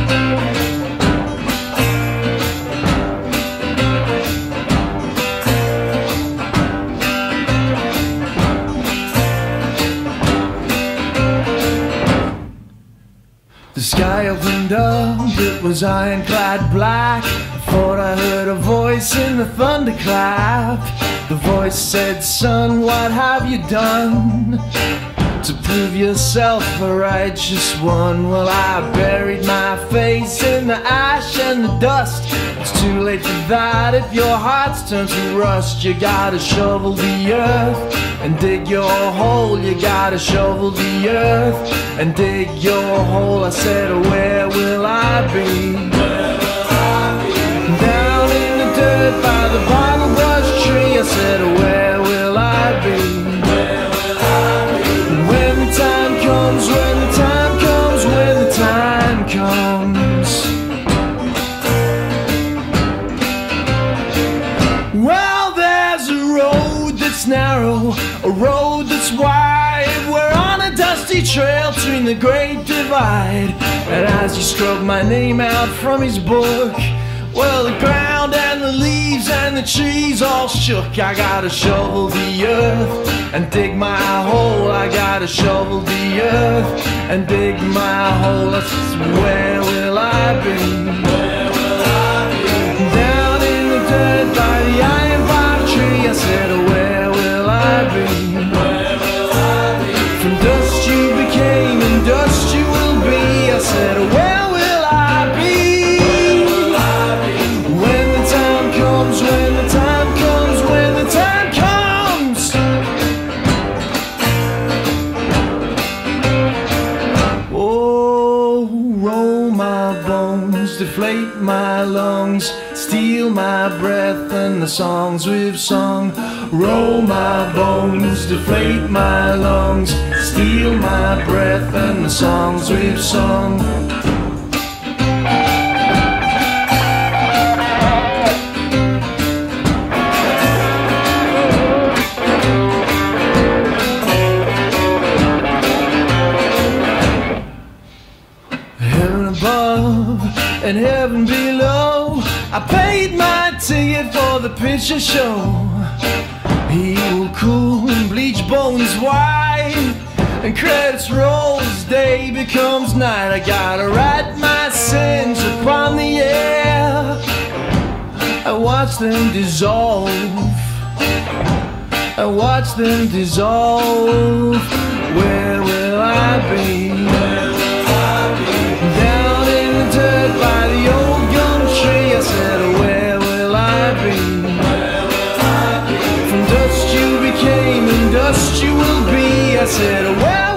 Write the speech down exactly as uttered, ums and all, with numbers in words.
The sky opened up, it was ironclad black. I thought I heard a voice in the thunderclap. The voice said, son, what have you done to prove yourself a righteous one? Well, I buried my face in the ash and the dust. It's too late for that if your heart's turned to rust. You gotta shovel the earth and dig your hole. You gotta shovel the earth and dig your hole. I said, where will I be? Where will I be? Down in the dirt by the bottle brush tree. I said, where will I be? Where will I be? When the time comes, when the time comes, when the time comes. Well, there's a road that's narrow, a road that's wide. We're on a dusty trail between the Great Divide. And as he scrubbed my name out from his book, well, the ground and the leaves and the trees all shook. I gotta shovel the earth and dig my hole. I gotta shovel the earth and dig my hole. I said, where will I be? Where will I be? Down in the dirt by the iron bark tree. I said, where will I be? Where will I be? From dust you became and dust you will be. I said, where will I be? Where will I be? When the time comes, when the time comes, when the time comes. Oh, roll my bones, deflate my lungs, steal my breath and the songs we've sung. Roll my bones, deflate my lungs, steal my breath and the songs we've sung. Heaven above and heaven below, I paid my ticket for the picture show. He will cool and bleach bones white, and credits roll as day becomes night. I gotta write my sins upon the air. I watch them dissolve, I watch them dissolve. Where will I be? Where will I be? Down in the dirt by the old gum tree. I said, where will I be? Where will I be? From dust you became and dust you will be. I said, well,